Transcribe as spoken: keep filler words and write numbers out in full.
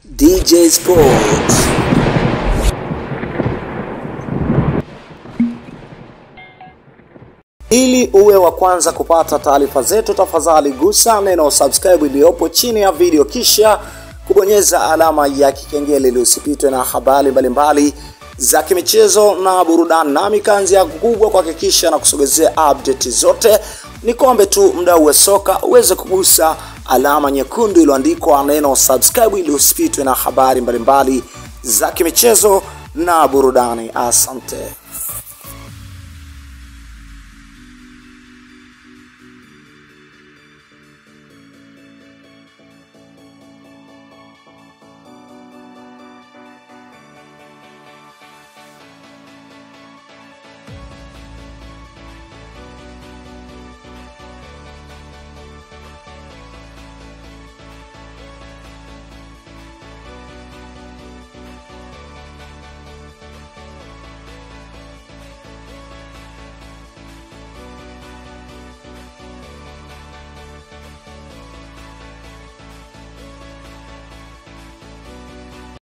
D J Sports. Ili uwe wa kwanza kupata taarifa zetu, tafadhali gusa neno subscribe iliyopo chini ya video kisha kubonyeza alama ya kikengele ili usipitwe na habari mbalimbali za kimichezo na burudani. Nami kazi yangu kubwa kuhakikisha na kusogezea update zote. Nikombe tu mdau wa soka uweze kugusa alama nyekundu iliyoandikwa neno subscribe ili usipitwe na habari mbalimbali za kimichezo na burudani. Asante.